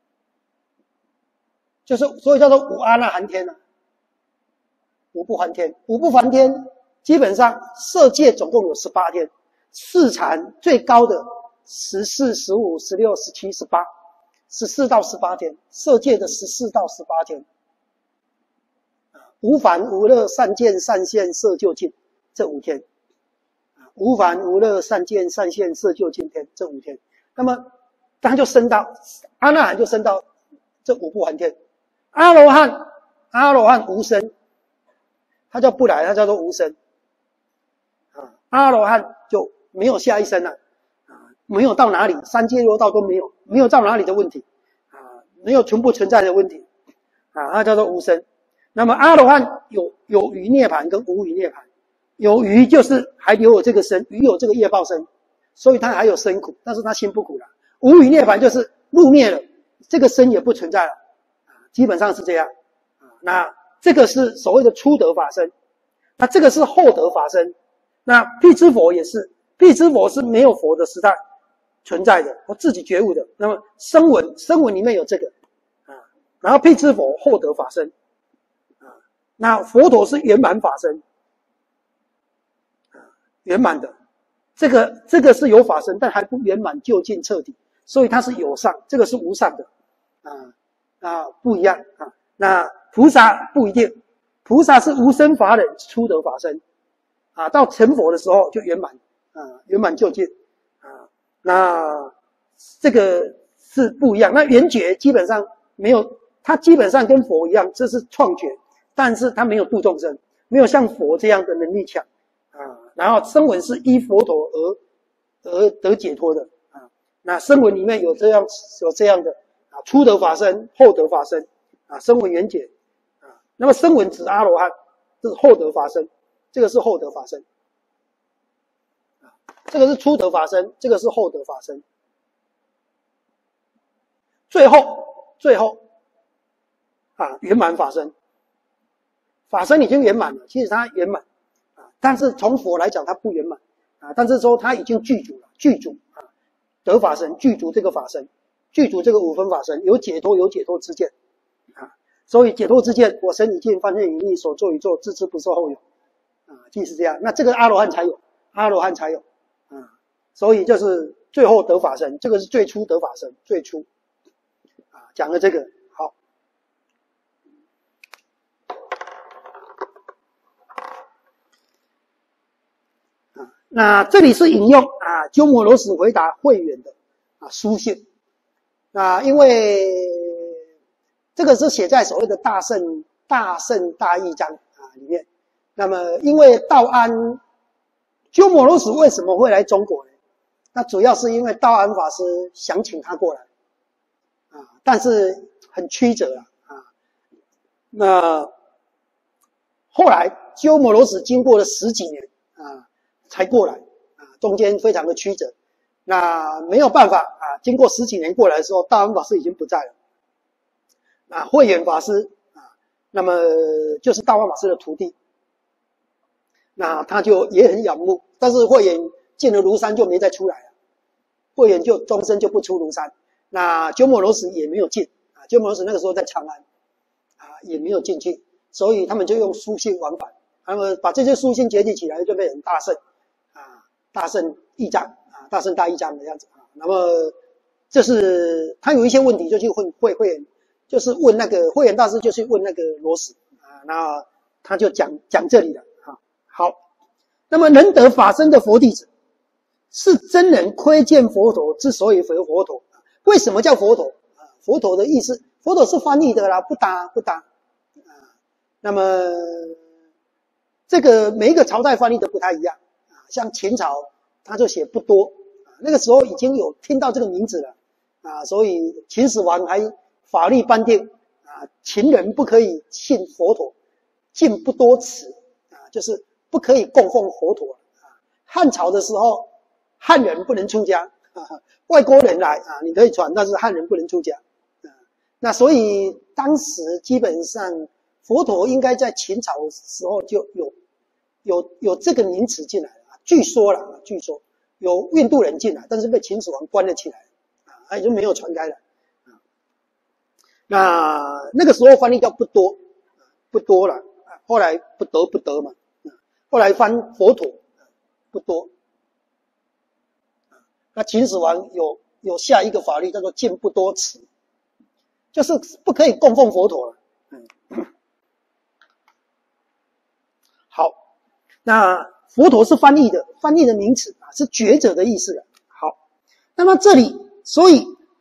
就是所以叫做五阿那含天啊。五不还天，五不还天，基本上色界总共有十八天，四禅最高的十四、十五、十六、十七、十八，十四到十八天，色界的十四到十八天，无烦无乐善见善现色究竟这五天，无烦无乐善见善现色究竟天这五天。那么他就升到阿那含就升到这五不还天。阿罗汉，阿罗汉无生，他叫不来，他叫做无生。啊，阿罗汉就没有下一生了，啊，没有到哪里，三界六道都没有，没有到哪里的问题，啊，没有全部存在的问题，啊，它叫做无生。那么阿罗汉有有余涅盘跟无余涅盘，有余就是还留有这个身，余有这个业报身，所以他还有身苦，但是他心不苦了。无余涅盘就是入灭了，这个身也不存在了，啊，基本上是这样，啊，那这个是所谓的初得法身，那这个是后得法身。那辟支佛也是，辟支佛是没有佛的时代存在的，我自己觉悟的。那么声闻，声闻里面有这个，啊，然后辟支佛后得法身。那佛陀是圆满法身，圆满的，这个这个是有法身，但还不圆满究竟彻底，所以它是有上，这个是无上的，啊啊不一样啊。那菩萨不一定，菩萨是无生法忍初得法身，啊，到成佛的时候就圆满，啊圆满究竟，啊，那这个是不一样。那圆觉基本上没有，它基本上跟佛一样，这是创觉。但是他没有度众生，没有像佛这样的能力强啊。然后声闻是依佛陀而而得解脱的啊。那声闻里面有这样有这样的啊，初得法身，后得法身啊，声闻缘觉啊。那么声闻指阿罗汉，这是后得法身，这个是后得法身啊，这个是初得法身，这个是后得法身。最后最后啊，圆满法身。法身已经圆满了，其实它圆满啊，但是从佛来讲它不圆满啊，但是说它已经具足了，具足啊，得法身，具足这个法身，具足这个五分法身，有解脱，有解脱之见啊，所以解脱之见，我身已尽，方便已立，所作已作，自知不受后有啊，即是这样。那这个阿罗汉才有，阿罗汉才有啊，所以就是最后得法身，这个是最初得法身，最初啊，讲了这个。那这里是引用啊鸠摩罗什回答慧远的啊书信，那因为这个是写在所谓的大乘大乘大义章啊里面。那么因为道安鸠摩罗什为什么会来中国呢？那主要是因为道安法师想请他过来啊，但是很曲折啊啊。那后来鸠摩罗什经过了十几年啊。才过来啊，中间非常的曲折，那没有办法啊。经过十几年过来的时候，道安法师已经不在了。啊，慧远法师啊，那么就是道安法师的徒弟，那他就也很仰慕，但是慧远进了庐山就没再出来了，慧远就终身就不出庐山。那鸠摩罗什也没有进啊，鸠摩罗什那个时候在长安啊，也没有进去，所以他们就用书信往返，那么把这些书信结集起来，就变成大乘。大乘义章啊，大乘大义章的样子啊。那么这是他有一些问题，就去问慧慧远，就是问那个慧远大师，就去问那个罗什啊。那他就讲讲这里了啊。好，那么能得法身的佛弟子，是真人窥见佛陀之所以为佛陀。为什么叫佛陀啊？佛陀的意思，佛陀是翻译的啦，不搭不搭啊。那么这个每一个朝代翻译的不太一样。像秦朝，他就写不多，那个时候已经有听到这个名字了啊，所以秦始皇还法律颁定啊，秦人不可以信佛陀，禁不多持啊，就是不可以供奉佛陀啊。汉朝的时候，汉人不能出家啊，外国人来啊，你可以传，但是汉人不能出家啊。那所以当时基本上佛陀应该在秦朝的时候就有有有这个名词进来。据说了，据说有印度人进来，但是被秦始皇关了起来，啊，也就没有传开了。啊，那那个时候翻译叫不多，不多了。啊，后来不得不得嘛，啊，后来翻佛陀，啊，不多。啊，那秦始皇有有下一个法律叫做禁不多持，就是不可以供奉佛陀了。嗯，好，那。佛陀是翻译的，翻译的名词啊，是觉者的意思了。好，那么这里，所以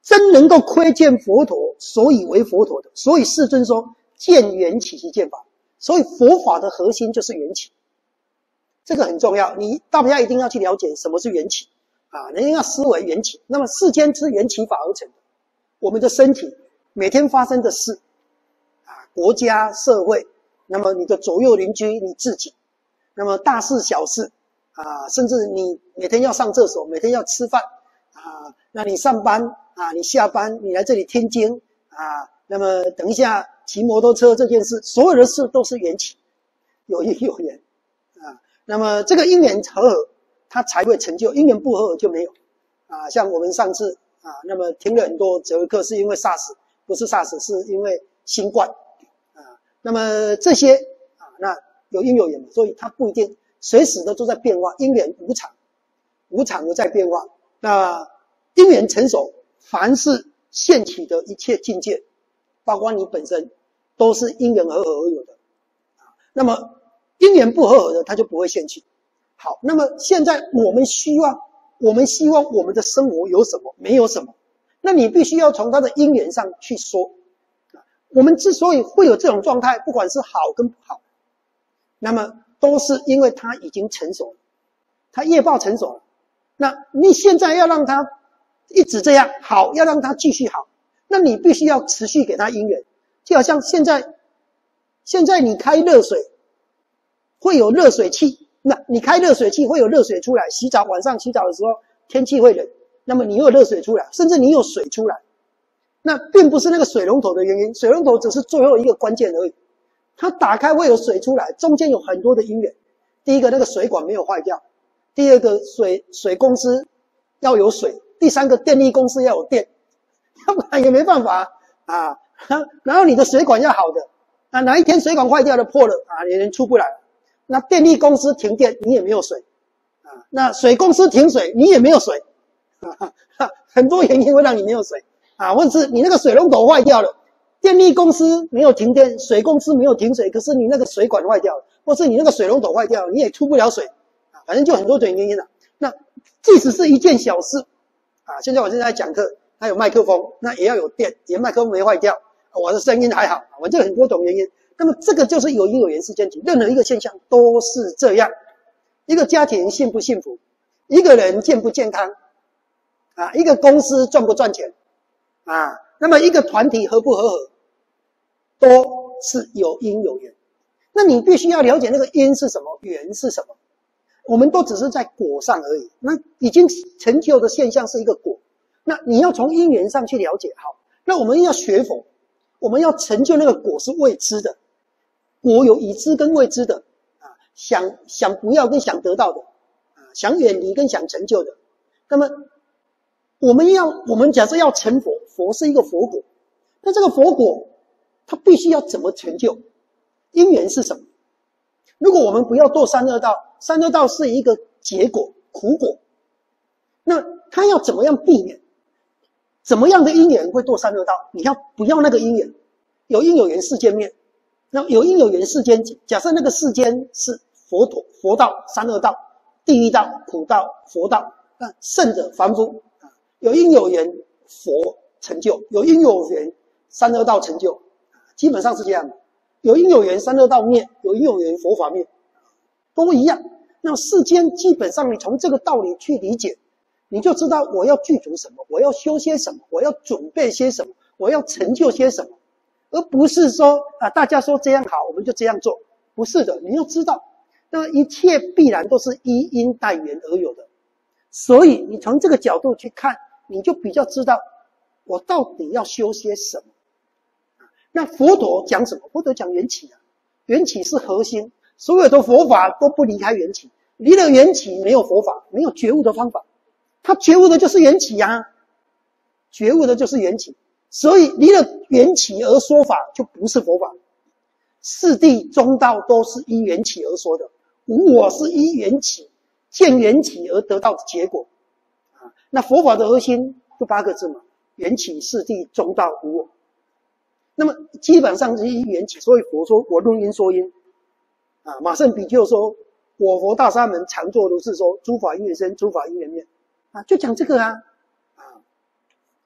真能够窥见佛陀所以为佛陀的。所以世尊说见缘起即见法，所以佛法的核心就是缘起，这个很重要。你大家一定要去了解什么是缘起啊，人要思维缘起。那么世间是缘起法而成的，我们的身体每天发生的事啊，国家社会，那么你的左右邻居，你自己，那么大事小事啊，甚至你每天要上厕所，每天要吃饭啊，那你上班啊，你下班，你来这里听经啊，那么等一下骑摩托车这件事，所有的事都是缘起，有因有缘啊。那么这个因缘和合，它才会成就；因缘不和合就没有啊。像我们上次啊，那么听了很多哲学课，是因为 SARS， 不是 SARS， 是因为新冠啊。那么这些啊，那有因有缘嘛，所以它不一定随时的都在变化，因缘无常，无常的在变化。那因缘成熟，凡是现起的一切境界，包括你本身，都是因缘和合而有的。那么因缘不和合的，它就不会现起。好，那么现在我们希望，我们希望我们的生活有什么？没有什么。那你必须要从它的因缘上去说。我们之所以会有这种状态，不管是好跟不好，那么都是因为它已经成熟了，它业报成熟了。那你现在要让它一直这样好，要让它继续好，那你必须要持续给它因缘。就好像现在，现在你开热水，会有热水器，那你开热水器会有热水出来，洗澡晚上洗澡的时候天气会冷，那么你有热水出来，甚至你有水出来，那并不是那个水龙头的原因，水龙头只是最后一个关键而已。它打开会有水出来，中间有很多的因缘。第一个，那个水管没有坏掉；第二个，水水公司要有水；第三个，电力公司要有电，要不然也没办法啊。然后你的水管要好的，啊，哪一天水管坏掉了破了啊，你人出不来。那电力公司停电，你也没有水啊；那水公司停水，你也没有水啊。很多原因会让你没有水啊，或者是你那个水龙头坏掉了。电力公司没有停电，水公司没有停水，可是你那个水管坏掉了，或是你那个水龙头坏掉了，你也出不了水啊，反正就很多种原因了。那即使是一件小事啊，现在我现在在讲课，它有麦克风，那也要有电，连麦克风没坏掉，我的声音还好，我这很多种原因。那么这个就是有因有缘世间体，任何一个现象都是这样。一个家庭幸不幸福，一个人健不健康啊，一个公司赚不赚钱啊，那么一个团体合不合合，都是有因有缘。那你必须要了解那个因是什么，缘是什么。我们都只是在果上而已，那已经成就的现象是一个果，那你要从因缘上去了解。好，那我们要学佛，我们要成就那个果是未知的，果有已知跟未知的啊，想想不要跟想得到的啊，想远离跟想成就的。那么我们要我们假设要成佛，佛是一个佛果，那这个佛果它必须要怎么成就？因缘是什么？如果我们不要堕三恶道，三恶道是一个结果，苦果，那它要怎么样避免？怎么样的因缘会堕三恶道？你要不要那个因缘？有因有缘世间面，那有因有缘世间，假设那个世间是佛陀、佛道、三恶道、地狱道、苦道、佛道，那圣者凡夫啊，有因有缘佛成就，有因有缘三恶道成就，基本上是这样的。有因有缘三恶道灭，有因有缘佛法灭，都一样。那世间基本上你从这个道理去理解，你就知道我要具足什么，我要修些什么，我要准备些什么，我要成就些什么，而不是说啊大家说这样好，我们就这样做。不是的，你要知道，那一切必然都是依因带缘而有的。所以你从这个角度去看，你就比较知道我到底要修些什么。那佛陀讲什么？佛陀讲缘起啊，缘起是核心，所有的佛法都不离开缘起，离了缘起没有佛法，没有觉悟的方法。他觉悟的就是缘起啊，觉悟的就是缘起，所以离了缘起而说法就不是佛法。四谛中道都是依缘起而说的，无我是依缘起，见缘起而得到的结果啊。那佛法的核心就八个字嘛，缘起、四谛、中道、无我。那么基本上是依缘起，所以佛说我论因说因啊。马胜比丘说我佛大沙门常作如是说，诸法因缘生，诸法因缘灭啊，就讲这个啊啊。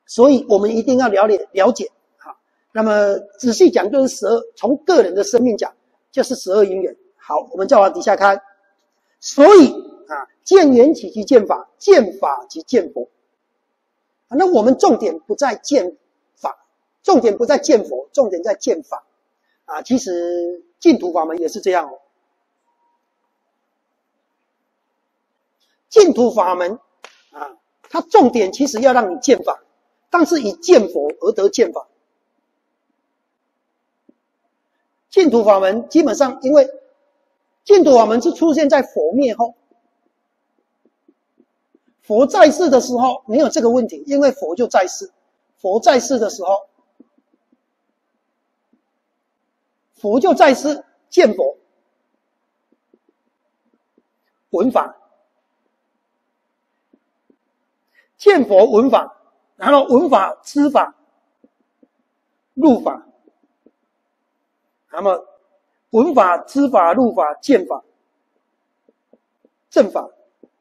所以我们一定要了解了解。好，那么仔细讲就是十二，从个人的生命讲就是十二因缘。好，我们再往底下看，所以啊，见缘起即见法，见法即见佛。啊，那我们重点不在见法，重点不在见佛，重点在见法。啊，其实净土法门也是这样哦。净土法门啊，它重点其实要让你见法，但是以见佛而得见法。净土法门基本上，因为净土法门是出现在佛灭后，佛在世的时候没有这个问题，因为佛就在世。佛在世的时候，佛就在世，见佛，闻法，见佛闻法，然后闻法知法，入法，那么闻法知法入法见法正法，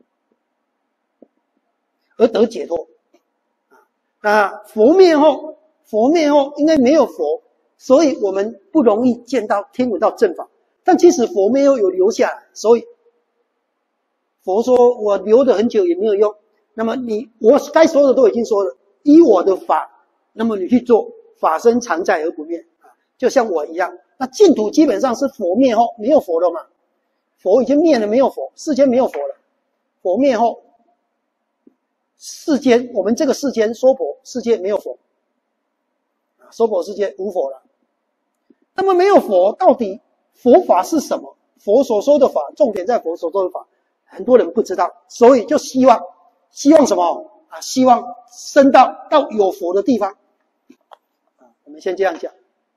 而得解脱。那佛灭后，佛灭后因为没有佛，所以我们不容易见到听闻到正法。但其实佛灭后有留下来，所以佛说我留得很久也没有用。那么你我该说的都已经说了，依我的法，那么你去做，法身常在而不灭，就像我一样。那净土基本上是佛灭后没有佛了嘛，佛已经灭了，没有佛，世间没有佛了。佛灭后，世间我们这个世间娑婆世界没有佛，娑婆世界无佛了。那么没有佛，到底佛法是什么？佛所说的法，重点在佛所说的法，很多人不知道，所以就希望希望什么啊？希望升到到有佛的地方。啊，我们先这样讲，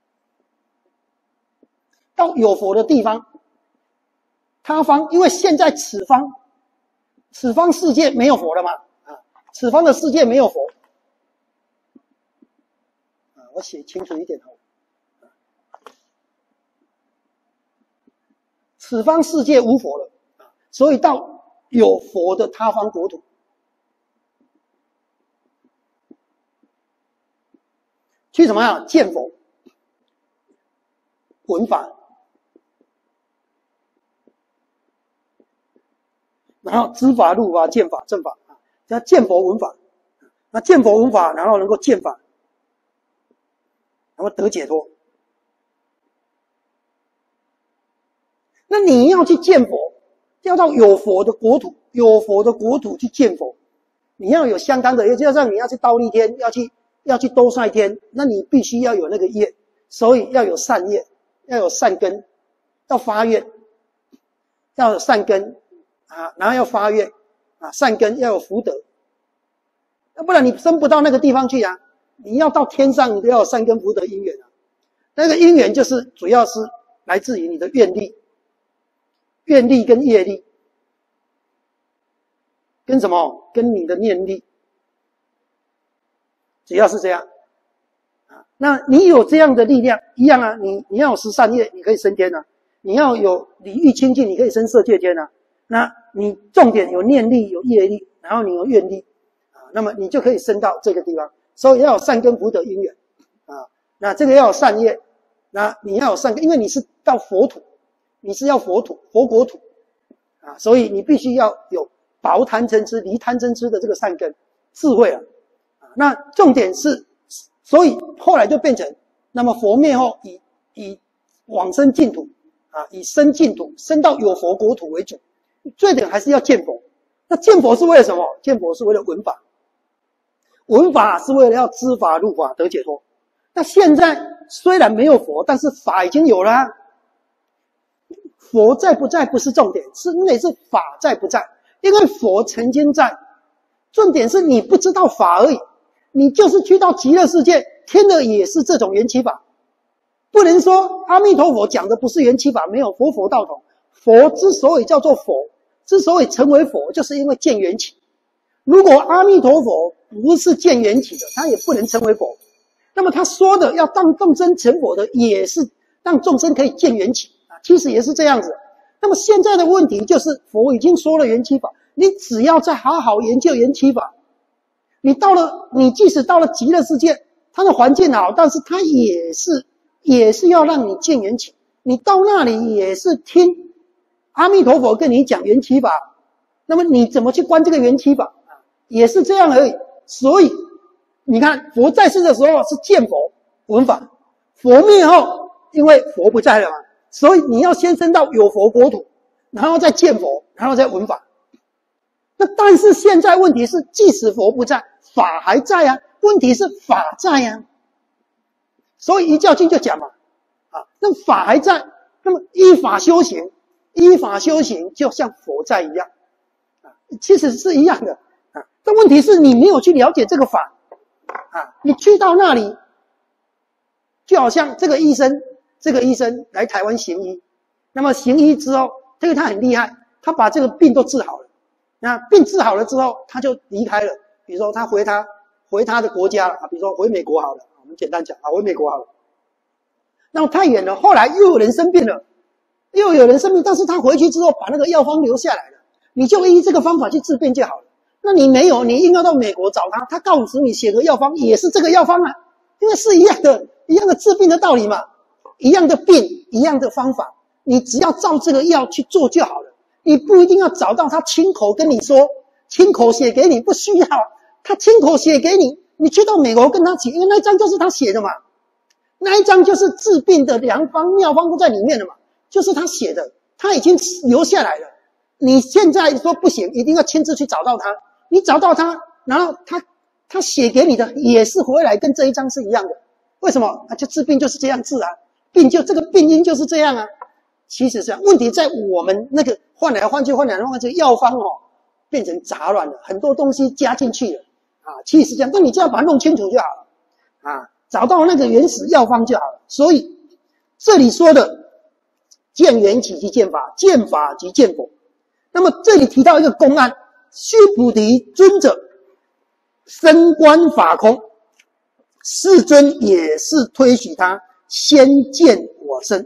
到有佛的地方，他方，因为现在此方，此方世界没有佛了嘛，啊，此方的世界没有佛，啊，我写清楚一点好。此方世界无佛了，所以到有佛的他方国土，去怎么样见佛、闻法，然后知法、入法、见法、正法啊，叫见佛闻法。那见佛闻法，然后能够见法，然后得解脱。那你要去见佛，要到有佛的国土，有佛的国土去见佛，你要有相当的，也就是说你要去忉利天，要去要去兜率天，那你必须要有那个业，所以要有善业，要有善根，要发愿，要有善根啊，然后要发愿啊，善根要有福德，要不然你升不到那个地方去啊。你要到天上，你都要有善根福德因缘啊。那个因缘就是主要是来自于你的愿力。愿力跟业力，跟什么？跟你的念力，主要是这样啊。那你有这样的力量，一样啊。你你要有十善业，你可以升天啊；你要有礼欲清净，你可以升色界天啊。那你重点有念力、有业力，然后你有愿力啊，那么你就可以升到这个地方。所以要有善根福德因缘啊。那这个要有善业，那你要有善根，因为你是到佛土。你是要佛土、佛国土啊，所以你必须要有薄贪嗔痴、离贪嗔痴的这个善根、智慧啊。那重点是，所以后来就变成，那么佛灭后以以往生净土啊，以生净土、生到有佛国土为主。最点还是要见佛。那见佛是为了什么？见佛是为了闻法，闻法是为了要知法、入法、得解脱。那现在虽然没有佛，但是法已经有了啊。佛在不在不是重点，是因为是法在不在。因为佛曾经在，重点是你不知道法而已。你就是去到极乐世界，听的也是这种缘起法。不能说阿弥陀佛讲的不是缘起法，没有佛佛道同。佛之所以叫做佛，之所以成为佛，就是因为见缘起。如果阿弥陀佛不是见缘起的，他也不能成为佛。那么他说的要让众生成佛的，也是让众生可以见缘起。其实也是这样子。那么现在的问题就是，佛已经说了缘起法，你只要再好好研究缘起法， 你到了，你即使到了极乐世界，它的环境好，但是它也是也是要让你见缘起。你到那里也是听阿弥陀佛跟你讲缘起法，那么你怎么去观这个缘起法啊？也是这样而已。所以你看，佛在世的时候是见佛闻法，佛灭后，因为佛不在了嘛，所以你要先升到有佛国土，然后再见佛，然后再闻法。那但是现在问题是，即使佛不在，法还在啊。问题是法在啊，所以一教经就讲嘛，啊，那法还在，那么依法修行，依法修行就像佛在一样，啊，其实是一样的啊。但问题是你没有去了解这个法，啊，你去到那里，就好像这个医生，这个医生来台湾行医，那么行医之后，这个他很厉害，他把这个病都治好了。那病治好了之后，他就离开了。比如说他回他回他的国家了啊，比如说回美国好了，我们简单讲啊，回美国好了。那么太远了，后来又有人生病了，又有人生病，但是他回去之后把那个药方留下来了，你就依这个方法去治病就好了。那你没有，你硬要到美国找他，他告诉你写个药方也是这个药方啊，因为是一样的，一样的治病的道理嘛，一样的病，一样的方法，你只要照这个药去做就好了。你不一定要找到他亲口跟你说，亲口写给你，不需要。他亲口写给你，你去到美国跟他写，因为那一张就是他写的嘛，那一张就是治病的良方妙方都在里面的嘛，就是他写的，他已经留下来了。你现在说不行，一定要亲自去找到他，你找到他，然后他他写给你的也是回来跟这一张是一样的。为什么？啊，就治病就是这样治啊，病就这个病因就是这样啊。其实这样，问题在我们那个换来换去换来换去药方哦，变成杂乱了，很多东西加进去了啊。其实这样，那你就要把它弄清楚就好了啊，找到那个原始药方就好了。所以这里说的见缘起即见法，见法即见佛。那么这里提到一个公案，须菩提尊者升观法空，世尊也是推许他先见我身。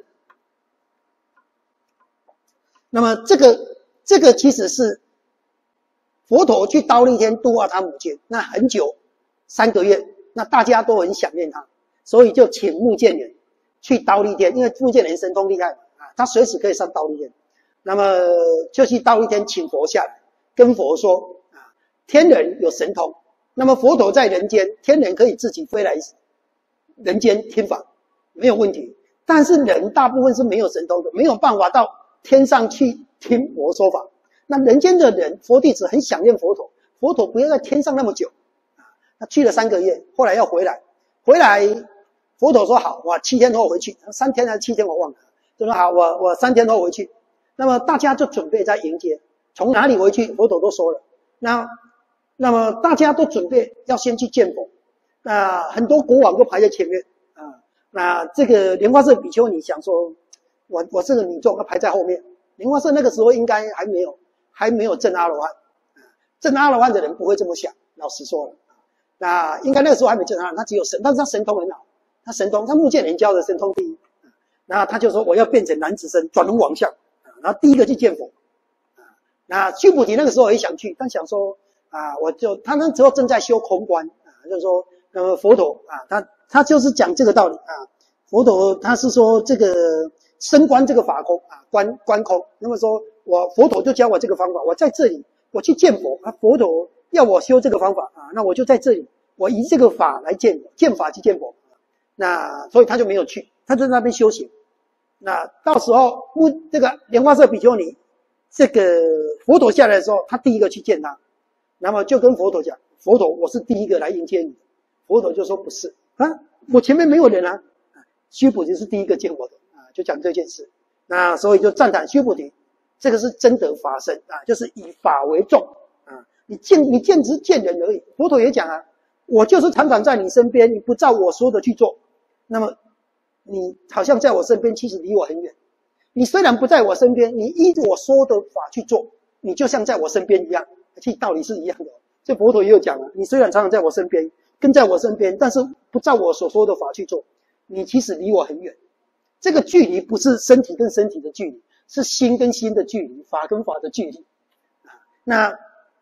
那么这个这个其实是佛陀去忉利天度化他母亲，那很久三个月，那大家都很想念他，所以就请目犍连去忉利天，因为目犍连神通厉害啊，他随时可以上忉利天。那么就去忉利天请佛下来，跟佛说啊，天人有神通，那么佛陀在人间，天人可以自己飞来人间听法，没有问题。但是人大部分是没有神通的，没有办法到天上去听佛说法。那人间的人，佛弟子很想念佛陀，佛陀不要在天上那么久啊，他去了三个月，后来要回来，回来佛陀说好，我七天后回去，三天还是七天我忘了，就说好，我我三天后回去。那么大家就准备在迎接，从哪里回去，佛陀都说了。那那么大家都准备要先去见佛，那很多国王都排在前面啊。那这个莲花色比丘尼想说，我我是个女众，要排在后面。莲花色那个时候应该还没有还没有证阿罗汉，证阿罗汉的人不会这么想，老实说了。那应该那个时候还没证阿罗汉，他只有神，但是他神通很好，他神通，他目犍连教的神通第一。那他就说我要变成男子身，转轮王相。然后第一个去见佛，啊，那须菩提那个时候也想去，但想说啊，我就他那时候正在修空观啊，就是说，那么佛陀啊，他他就是讲这个道理啊，佛陀他是说这个升观这个法空啊，观观空，那么说我佛陀就教我这个方法，我在这里我去见佛啊，佛陀要我修这个方法啊，那我就在这里，我以这个法来见佛，见法去见佛，那所以他就没有去，他就在那边修行。那到时候这个莲花色比丘尼，这个佛陀下来的时候，他第一个去见他，那么就跟佛陀讲，佛陀我是第一个来迎接你。佛陀就说不是啊，我前面没有人啊，须菩提是第一个见我的啊，就讲这件事。那所以就赞叹须菩提，这个是真得法身啊，就是以法为重啊，你见你见只见人而已。佛陀也讲啊，我就是常常在你身边，你不照我说的去做，那么你好像在我身边，其实离我很远。你虽然不在我身边，你依我说的法去做，你就像在我身边一样，其实道理是一样的。这佛陀也有讲啊，你虽然常常在我身边，跟在我身边，但是不照我所说的法去做，你其实离我很远。这个距离不是身体跟身体的距离，是心跟心的距离，法跟法的距离。那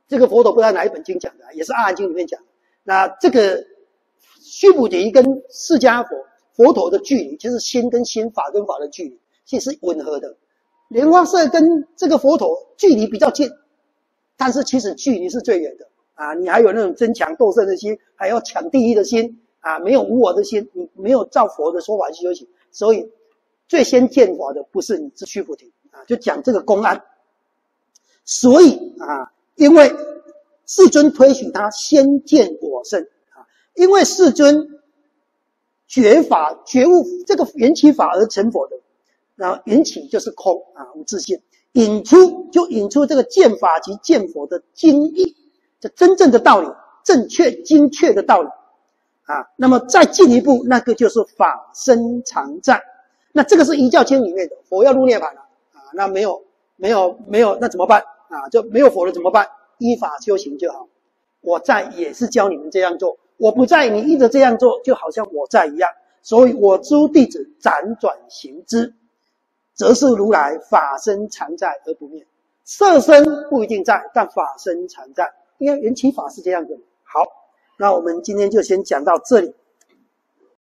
这个佛陀不知道哪一本经讲的，也是《阿含经》里面讲的。那这个须菩提跟释迦佛佛陀的距离，就是心跟心、法跟法的距离，其实是吻合的。莲花色跟这个佛陀距离比较近，但是其实距离是最远的啊！你还有那种争强斗胜的心，还要抢第一的心啊！没有无我的心，你没有照佛的说法去修行，所以最先见法的不是你，是须菩提啊！就讲这个公案。所以啊，因为世尊推许他先见我身啊，因为世尊觉法觉悟这个缘起法而成佛的，然后缘起就是空啊，无自性，引出就引出这个见法及见佛的精义，这真正的道理，正确精确的道理啊。那么再进一步，那个就是法身常在。那这个是遗教经里面的，佛要入涅槃了啊，那没有没有没有，那怎么办啊？就没有佛了怎么办？依法修行就好。我在也是教你们这样做，我不在你依着这样做，就好像我在一样。所以我诸弟子辗转行之，则是如来法身常在而不灭。色身不一定在，但法身常在。因为缘起法是这样子。好，那我们今天就先讲到这里。